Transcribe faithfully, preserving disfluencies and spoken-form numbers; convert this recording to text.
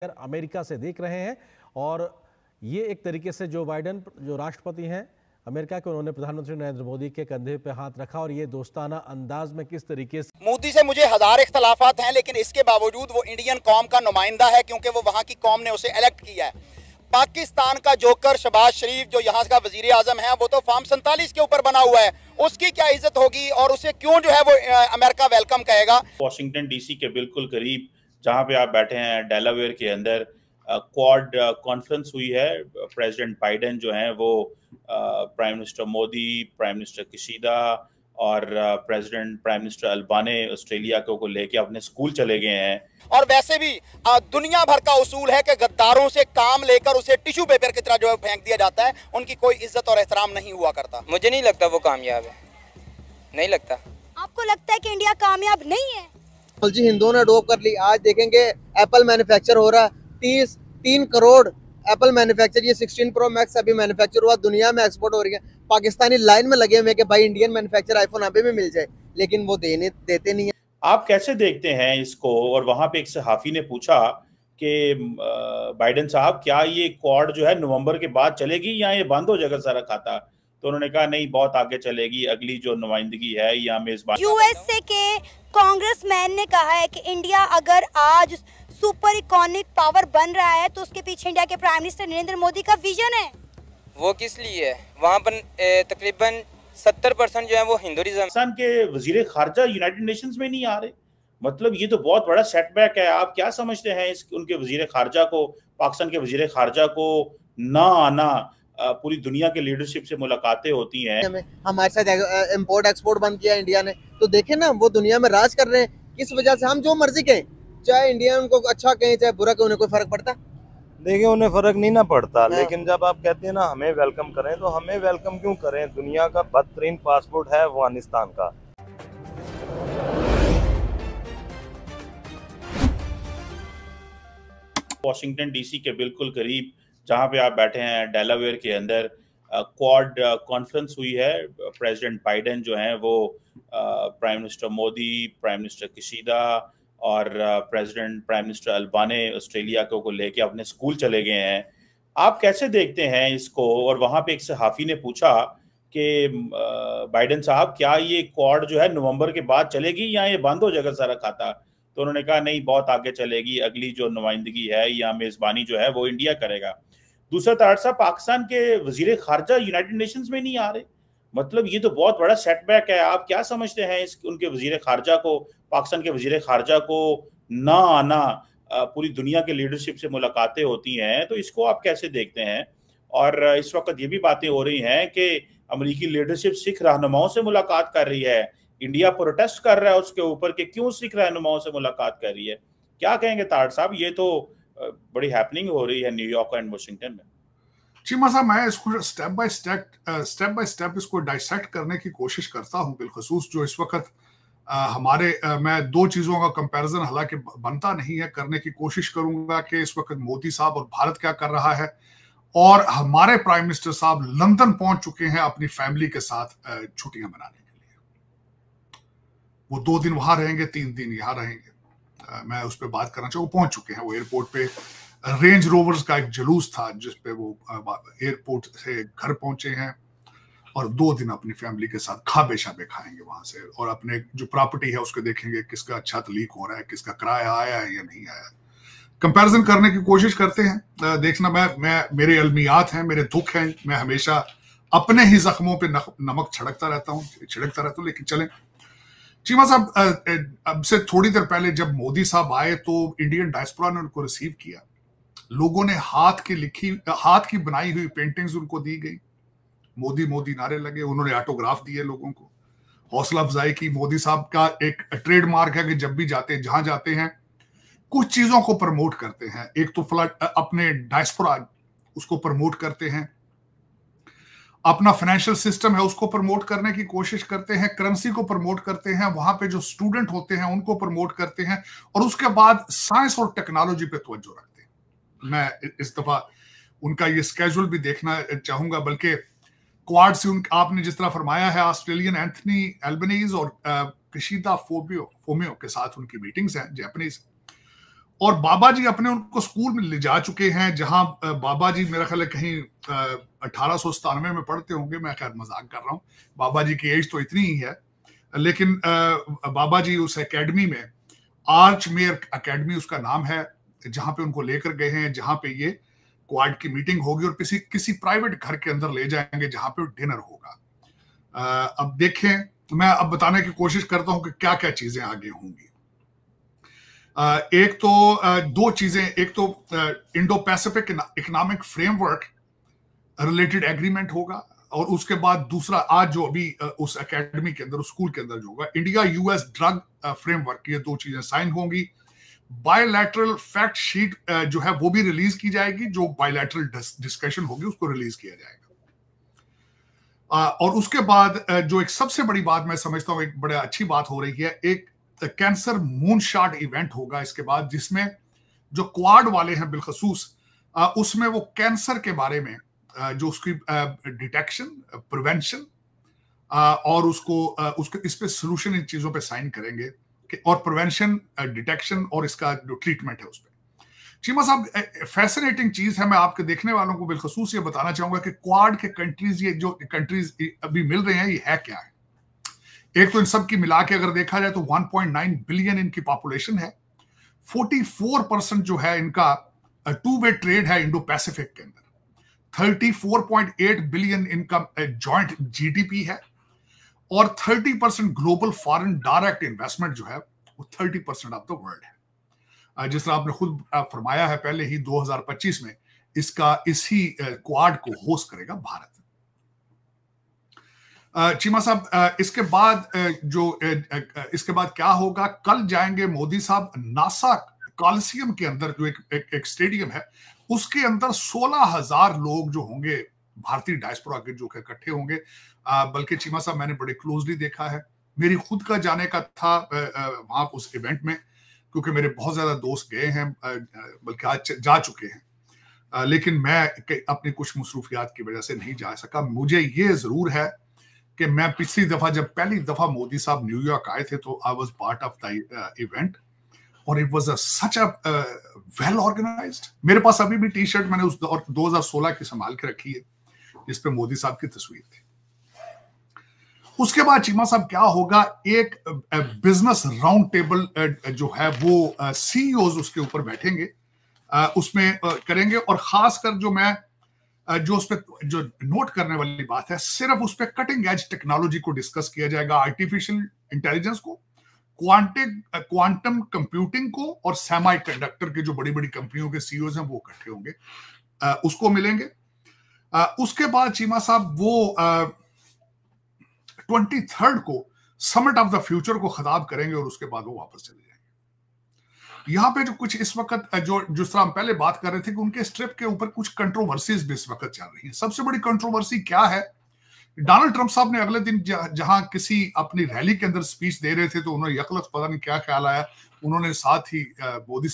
America से देख रहे हैं। और ये एक तरीके से जो बाइडेन जो राष्ट्रपति हैं अमेरिका के, उन्होंने प्रधानमंत्री नरेंद्र मोदी के कंधे पे हाथ रखा और ये दोस्ताना अंदाज में किस तरीके से। मोदी से मुझे हजार इख्तलाफात हैं, लेकिन इसके बावजूद वो इंडियन कौम का नुमाइंदा है, क्योंकि वो वहाँ की कौम ने उसे इलेक्ट किया है। पाकिस्तान का जोकर शहबाज शरीफ जो यहाँ का वजीर आजम है, वो तो फॉर्म सैंतालीस के ऊपर बना हुआ है, उसकी क्या इज्जत होगी और उसे क्यों जो है वो अमेरिका वेलकम कहेगा। वॉशिंगटन डीसी के बिल्कुल करीब जहाँ पे आप बैठे हैं, डेलावेयर के अंदर क्वाड कॉन्फ्रेंस हुई है। प्रेसिडेंट बाइडेन जो हैं वो prime minister Modi, prime minister Kishida और president prime minister Albanese Australia को, को लेके अपने स्कूल चले गए हैं। और वैसे भी दुनिया भर का उसूल है कि गद्दारों से काम लेकर उसे टिश्यू पेपर की तरह जो है फेंक दिया जाता है, उनकी कोई इज्जत और एहतराम नहीं हुआ करता। मुझे नहीं लगता वो कामयाब है, नहीं लगता। आपको लगता है कि इंडिया कामयाब नहीं है? टेक्नोलॉजी हिंदुओं ने अडॉप्ट कर ली। आज देखेंगे एप्पल मैन्युफैक्चर हो रहा है, तीस तीन करोड़ एप्पल मैन्युफैक्चर, ये सिक्सटीन प्रो मैक्स अभी मैन्युफैक्चर हुआ, दुनिया में एक्सपोर्ट हो रही है। पाकिस्तानी लाइन में लगे हुए कि भाई इंडियन मैन्युफैक्चर आईफोन अभी भी मिल जाए, लेकिन वो देने देते नहीं है। आप कैसे देखते हैं इसको? और वहां पे एक सहाफी ने पूछा कि बाइडेन साहब, क्या ये क्वाड जो है नवंबर के बाद चलेगी या ये बंद हो जाएगा सारा खाता? तो उन्होंने कहा नहीं, बहुत आगे चलेगी। अगली जो नुमाइंदगी है या मेजबान यूएसए के कांग्रेसमैन ने कहा है कि इंडिया अगर आज सुपर इकोनॉमिक पावर बन रहा है तो उसके पीछे इंडिया के प्राइम मिनिस्टर नरेंद्र मोदी का विजन है। वो किस लिए है? वहाँ पर तकरीबन सत्तर परसेंट जो है वो हिंदुइज्म। पाकिस्तान के वजीर खारजा यूनाइटेड नेशंस में नहीं आ रहे, मतलब ये तो बहुत बड़ा सेटबैक है। आप क्या समझते हैं इस उनके वजीर खारजा को, पाकिस्तान के वजीर खारजा को ना आना? पूरी दुनिया के लीडरशिप से मुलाकातें होती हैं। हमारे साथ इंपोर्ट एक्सपोर्ट बंद किया इंडिया ने, तो देखें ना, वो दुनिया में राज कर रहे हैं। किस वजह से? हम जो मर्जी कहें, चाहे इंडिया उनको अच्छा कहें चाहे बुरा कहें, उन्हें कोई फर्क पड़ता? देखिए, उन्हें फर्क नहीं ना पड़ता। लेकिन जब आप कहते हैं ना हमें वेलकम करें, तो हमें वेलकम क्यों करें? दुनिया का बदतरीन पासपोर्ट है अफगानिस्तान का। वॉशिंगटन डीसी के बिल्कुल करीब जहाँ पे आप बैठे हैं, डेलावेयर के अंदर क्वाड कॉन्फ्रेंस हुई है। प्रेसिडेंट बाइडेन जो हैं वो prime minister Modi, prime minister Kishida और president prime minister Albanese Australia को, को लेके अपने स्कूल चले गए हैं। आप कैसे देखते हैं इसको? और वहाँ पे एक सहाफी ने पूछा कि बाइडेन साहब, क्या ये क्वाड जो है नवंबर के बाद चलेगी या ये बंद हो जाएगा सारा खाता? तो उन्होंने कहा नहीं, बहुत आगे चलेगी। अगली जो नुमाइंदगी है या मेजबानी जो है वो इंडिया करेगा। दूसरा तरफ साहब, पाकिस्तान के वजीर खारजा यूनाइटेड नेशंस में नहीं आ रहे, मतलब ये तो बहुत बड़ा सेटबैक है। आप क्या समझते हैं इस उनके वजीर खारजा को, पाकिस्तान के वजीर खारजा को ना आना? पूरी दुनिया के लीडरशिप से मुलाकातें होती हैं, तो इसको आप कैसे देखते हैं? और इस वक्त ये भी बातें हो रही हैं कि अमेरिकी लीडरशिप सिख रहनुमाओं से मुलाकात कर रही है। इंडिया प्रोटेस्ट कर रहा है उसके ऊपर कि क्यों सिख रहनुमाओं से मुलाकात कर रही है। क्या कहेंगे ताड़ साहब? ये तो बड़ी हैपनिंग हो रही है न्यूयॉर्क एंड वाशिंगटन में। चीमा साहब, मैं इसको step by step step by step इसको डाइसेक्ट करने की कोशिश करता हूं। बिलखसूस जो इस वक्त आ, हमारे आ, मैं दो चीजों का कंपैरिजन हालांकि बनता नहीं है, करने की कोशिश करूंगा कि इस वक्त मोदी साहब और भारत क्या कर रहा है, और हमारे प्राइम मिनिस्टर साहब लंदन पहुंच चुके हैं अपनी फैमिली के साथ छुट्टियां मनाने के लिए। वो दो दिन वहां रहेंगे, तीन दिन यहाँ रहेंगे। आ, मैं उस पर बात करना चाहूँ। पेंच चुके हैं वो एयरपोर्ट पे। रेंज रोवर्स का एक जुलूस था जिसपे वो एयरपोर्ट से घर पहुंचे हैं और दो दिन अपनी फैमिली के साथ खाबे शाबे खाएंगे वहां से, और अपने जो प्रॉपर्टी है उसको देखेंगे, किसका छत लीक हो रहा है, किसका किराया आया है या नहीं आया। कंपैरिजन करने की कोशिश करते हैं। देखना, मैं मैं मेरे अलमियात हैं, मेरे दुख हैं, मैं हमेशा अपने ही जख्मों पे नमक छिड़कता रहता हूँ छिड़कता रहता हूँ लेकिन चलें। चीमा साहब, अब से थोड़ी देर पहले जब मोदी साहब आए तो इंडियन डायस्पोरा ने उनको रिसीव किया। लोगों ने हाथ की लिखी हाथ की बनाई हुई पेंटिंग्स उनको दी गई। मोदी मोदी नारे लगे, उन्होंने ऑटोग्राफ दिए लोगों को, हौसला अफजाई की। मोदी साहब का एक ट्रेडमार्क है कि जब भी जाते हैं, जहां जाते हैं, कुछ चीजों को प्रमोट करते हैं। एक तो फ्लड अपने डायस्पोरा उसको प्रमोट करते हैं, अपना फाइनेंशियल सिस्टम है उसको प्रमोट करने की कोशिश करते हैं, करेंसी को प्रमोट करते हैं, वहां पे जो स्टूडेंट होते हैं उनको प्रमोट करते हैं, और उसके बाद साइंस और टेक्नोलॉजी पे तवज्जो रखते हैं। मैं इस दफा उनका ये स्केड्यूल भी देखना चाहूंगा, बल्कि क्वाड से उन आपने जिस तरह फरमाया है, ऑस्ट्रेलियन एंथनी एल्बनीज और किशीदा फोबियो फोमियो के साथ उनकी मीटिंग्स हैं, जापानीज, और बाबा जी अपने उनको स्कूल में ले जा चुके हैं, जहां बाबा जी मेरा ख्याल है कहीं अठारह सौ सतानवे में पढ़ते होंगे, मैं खैर मजाक कर रहा हूँ, बाबा जी की एज तो इतनी ही है, लेकिन बाबा जी उस एकेडमी में, आर्च मेयर एकेडमी उसका नाम है, जहां पे उनको लेकर गए हैं, जहां पे ये क्वाड की मीटिंग होगी और किसी किसी प्राइवेट घर के अंदर ले जाएंगे जहां पे डिनर होगा। अब देखें, मैं अब बताने की कोशिश करता हूं कि क्या क्या चीजें आगे होंगी। एक तो दो चीजें, एक तो Indo Pacific economic framework related agreement होगा, और उसके बाद दूसरा आज जो अभी उस एकेडमी के अंदर, उस स्कूल के अंदर जो होगा, इंडिया यूएस ड्रग फ्रेमवर्क, ये दो चीजें साइन होंगी। बायलैटरल फैक्ट शीट जो है वो भी रिलीज की जाएगी, जो बायलैटरल डिस्कशन होगी उसको रिलीज किया जाएगा। और उसके बाद जो एक सबसे बड़ी बात मैं समझता हूं, एक बड़ा अच्छी बात हो रही है, एक कैंसर मूनशॉट इवेंट होगा इसके बाद, जिसमें जो क्वाड वाले हैं बिलखसूस, उसमें वो कैंसर के बारे में जो उसकी डिटेक्शन, प्रिवेंशन और उसको उसके इस पे सोल्यूशन, इन चीजों पे साइन करेंगे, और प्रिवेंशन, डिटेक्शन और इसका जो ट्रीटमेंट है उस पर। चीमा साहब, फैसिनेटिंग चीज है, मैं आपके देखने वालों को बिलखसूस ये बताना चाहूंगा कि क्वाड के कंट्रीज, ये जो कंट्रीज अभी मिल रहे हैं, ये है क्या है। एक तो इन सब की मिला के अगर देखा जाए तो वन पॉइंट नाइन बिलियन इनकी पॉपुलेशन है, चौवालीस परसेंट जो है इनका टू वे ट्रेड है इंडो पैसिफिक के अंदर, चौंतीस पॉइंट आठ बिलियन इनका जॉइंट जीडीपी है, और तीस percent global foreign direct investment जो है वो तीस परसेंट ऑफ द वर्ल्ड है। जिस तरह आपने खुद फरमाया है पहले ही, दो हज़ार पच्चीस में इसका इसी क्वाड को होस्ट करेगा भारत। चीमा साहब, इसके बाद जो इसके बाद क्या होगा, कल जाएंगे मोदी साहब नासा कॉलिसियम के अंदर, जो एक, एक, एक स्टेडियम है, उसके अंदर सोलह हजार लोग जो होंगे भारतीय डायस्पोरा के, जो इकट्ठे होंगे। बल्कि चीमा साहब, मैंने बड़े क्लोजली देखा है, मेरी खुद का जाने का था वहां उस इवेंट में, क्योंकि मेरे बहुत ज्यादा दोस्त गए हैं, बल्कि आज जा चुके हैं, लेकिन मैं अपनी कुछ मसरूफियात की वजह से नहीं जा सका। मुझे ये जरूर है कि मैं पिछली दफा, जब पहली दफा मोदी साहब न्यूयॉर्क आए थे, तो I was part of the event, और it was such a well organised. मेरे पास अभी भी टी शर्ट मैंने उस दो हज़ार सोलह की संभाल के रखी है, जिस पे मोदी साहब की तस्वीर थी। उसके बाद चीमा साहब क्या होगा, एक बिजनेस राउंड टेबल जो है वो सीईओज उसके ऊपर बैठेंगे, उसमें करेंगे, और खासकर जो मैं जो उस पर जो नोट करने वाली बात है, सिर्फ उस पर कटिंग एज टेक्नोलॉजी को डिस्कस किया जाएगा, आर्टिफिशियल इंटेलिजेंस को, क्वांटिक क्वांटम कंप्यूटिंग को, और सेमीकंडक्टर के जो बड़ी बड़ी कंपनियों के सीईओज हैं वो इकट्ठे होंगे, उसको मिलेंगे। उसके बाद चीमा साहब वो ट्वेंटी थर्ड को समिट ऑफ द फ्यूचर को खिताब करेंगे, और उसके बाद वो वापस चले जाएंगे। यहाँ पे जो कुछ इस वक्त जो जिस तरह हम पहले बात कर रहे थे कि उनके इस ट्रिप के ऊपर कुछ कंट्रोवर्सीज भी इस वक्त चल रही हैं। सबसे बड़ी कंट्रोवर्सी क्या है, डोनाल्ड ट्रंप साहब ने अगले दिन जहां किसी अपनी रैली के अंदर स्पीच दे रहे थे, तो उन्होंने यकलख पता नहीं क्या ख्याल आया, उन्होंने साथ ही मोदी